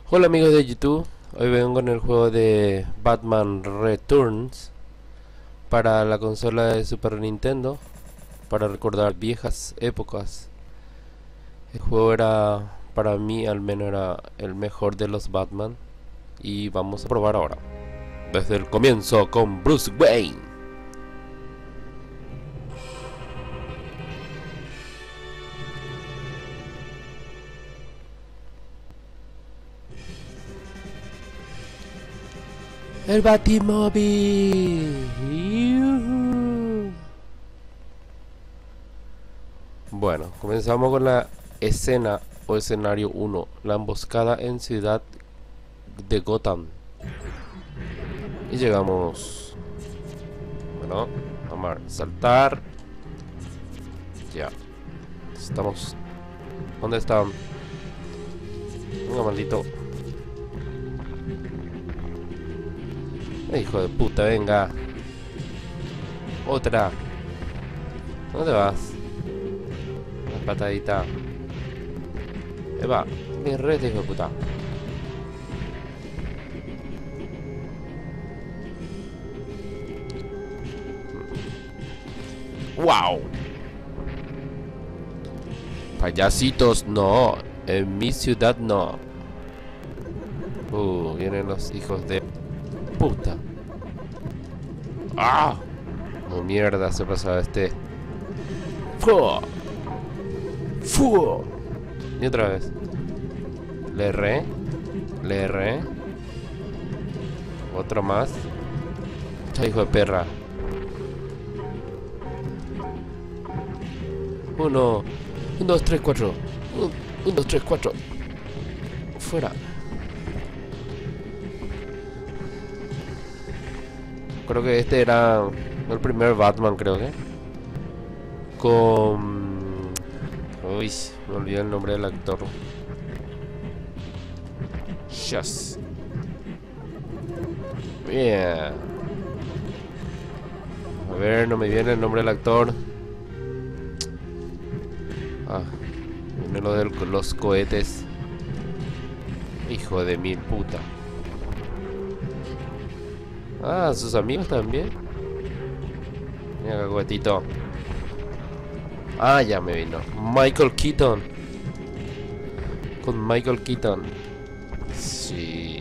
Hola amigos de YouTube, hoy vengo con el juego de Batman Returns para la consola de Super Nintendo, para recordar viejas épocas. El juego era, para mí al menos era el mejor de los Batman y vamos a probar ahora. Desde el comienzo con Bruce Wayne. El Batimóvil. ¡Yujú! Bueno, comenzamos con la escena o escenario 1, la emboscada en Ciudad de Gotham. Y llegamos. Bueno, vamos a ver, saltar. Ya. Estamos. ¿Dónde están? Venga, maldito. Hijo de puta, venga. Otra. ¿Dónde vas? Una patadita. Eva, mi red, hijo de puta. ¡Wow! Payasitos, no. En mi ciudad, no. Vienen los hijos de puta. ¡Ah! Como mierda se pasaba este. ¡Fu! ¡Fu! Y otra vez. Le erré. Le erré. Otro más. Hijo de perra. Uno, 2, 3, 4. 1, 2, 3, 4. Fuera. Creo que este era el primer Batman, creo que. Con... Uy, me olvidé el nombre del actor. Yes. Bien. A ver, no me viene el nombre del actor. Ah, viene lo de los cohetes. Hijo de mil puta. Ah, sus amigos también. Mira, cohetito. Ah, ya me vino. Michael Keaton. Con Michael Keaton. Sí.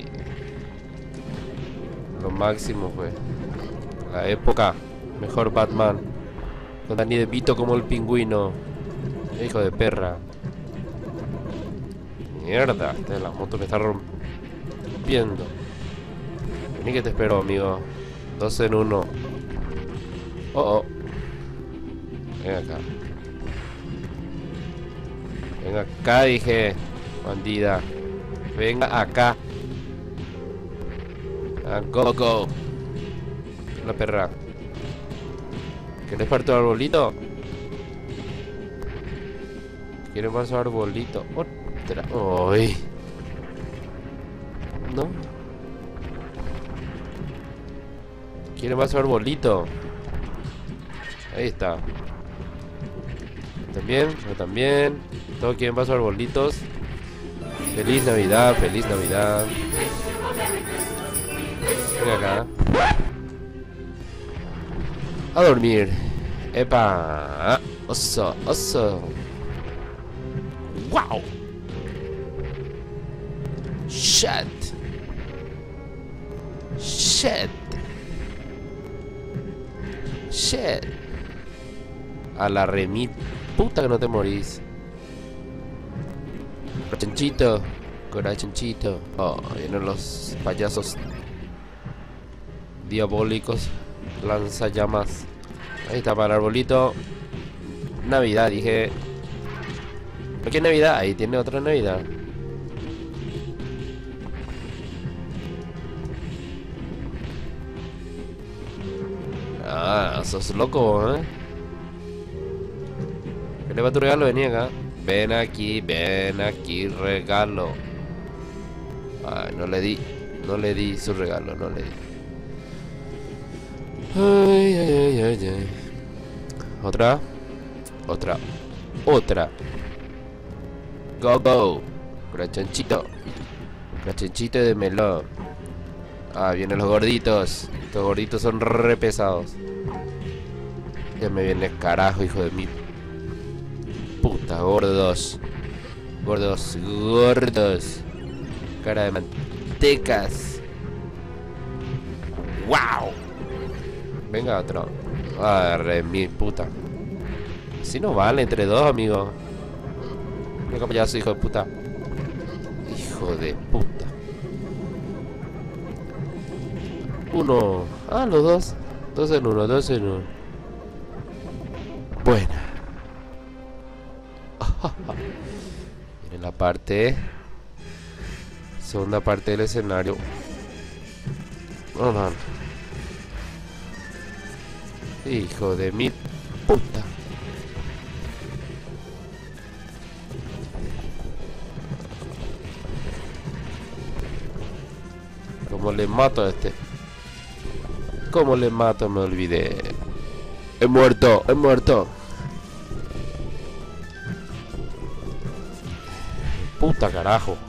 Lo máximo fue. La época. Mejor Batman. Con Danny DeVito como el pingüino. Hijo de perra. Mierda. La moto me está rompiendo. Vení que te espero, amigo. 2 en 1. Oh, oh. Ven acá. Venga acá, dije. Bandida. Venga acá. Go, go. La perra. ¿Quieres parte el arbolito? ¿Quieres más arbolito? Otra. ¡Uy! ¿No? ¿Quiere más arbolito? Ahí está. ¿También? Yo también. Todos quieren más arbolitos. Feliz Navidad, feliz Navidad. Ven acá. A dormir. Epa. Oso, oso. Wow. Shit. Shit. Shit. A la remit. Puta que no te morís. Corachanchito. Corachanchito. Oh, vienen los payasos diabólicos. Lanzallamas. Ahí está para el arbolito. Navidad, dije. ¿Qué Navidad? Ahí tiene otra Navidad. Ah, sos loco, ¿eh? ¿Qué le va tu regalo? Vení acá. Ven aquí, regalo. Ay, no le di su regalo, no le di. Ay, ay, ay, ay. Otra. Otra. Go, go. Corachanchito. Machinchito de melón. Ah, vienen los gorditos. Estos gorditos son re pesados. Ya me viene el carajo, hijo de mi puta. Gordos. Gordos, gordos. Cara de mantecas. ¡Wow! Venga otro. Arre, mi puta. Si no vale entre dos, amigo. Venga payaso, hijo de puta. Hijo de puta. Uno. Ah, los dos. Dos en uno, dos en uno. Buena. Miren la parte. Segunda parte del escenario. No, no. Hijo de mi puta. ¿Cómo le mato a este? ¿Cómo le mato? Me olvidé. He muerto, he muerto. Puta carajo.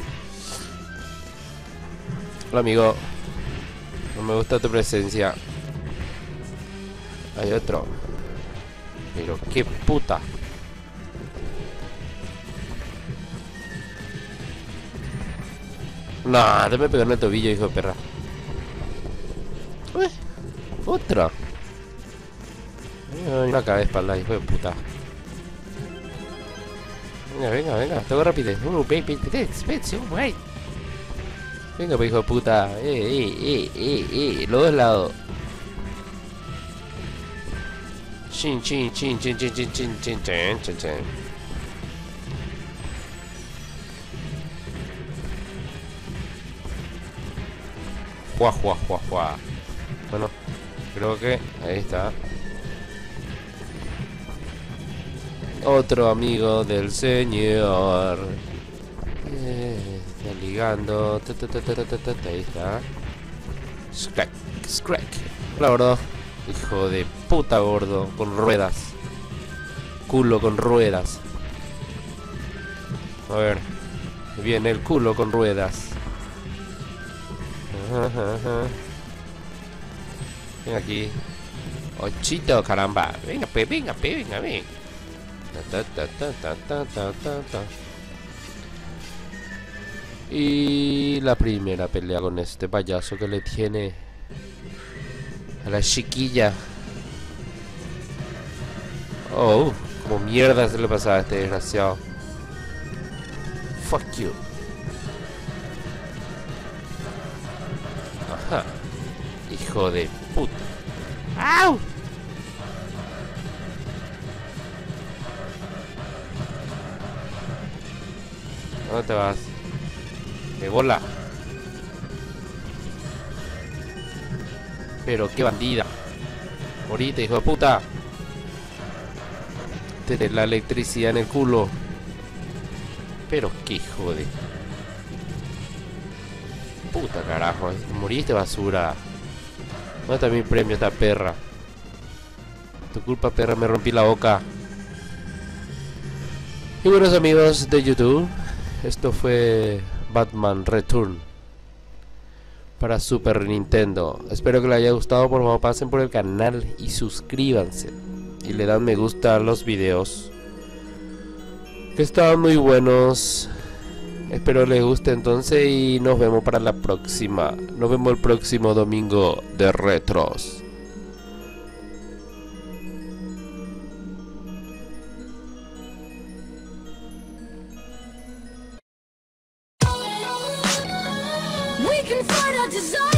Hola amigo. No me gusta tu presencia. Hay otro. Pero qué puta. No, te me pegó en el tobillo, hijo de perra. Otra. Una cabeza de espalda, hijo de puta. Venga, venga, venga. Tengo rapidez. Venga, pues, hijo de puta. Los dos lados. Chin, chin, chin, chin, chin, chin, chin, chin, chin, chin, chin. Juá, juá, juá, juá. Bueno, creo que ahí está. Otro amigo del señor. Está ligando. Ahí está. Scrack, scrack. Hola, gordo. Hijo de puta, gordo. Con ruedas. Culo con ruedas. A ver. Viene el culo con ruedas. Venga aquí. Ochito, caramba. Venga, venga, venga, venga. Y la primera pelea con este payaso que le tiene a la chiquilla. Oh, como mierda se le pasaba a este desgraciado. Fuck you. Ajá. Hijo de puta. ¡Au! ¿Dónde te vas? ¡De bola! Pero qué bandida. Morite, hijo de puta. Tenés la electricidad en el culo. Pero qué jode. Puta carajo, moriste, basura. ¿Dónde está mi premio, esta perra? Tu culpa, perra, me rompí la boca. Y buenos amigos de YouTube, esto fue Batman Return para Super Nintendo. Espero que les haya gustado. Por favor, pasen por el canal y suscríbanse. Y le dan me gusta a los videos, que estaban muy buenos. Espero les guste entonces y nos vemos para la próxima. Nos vemos el próximo domingo de retros. We can fight our desire.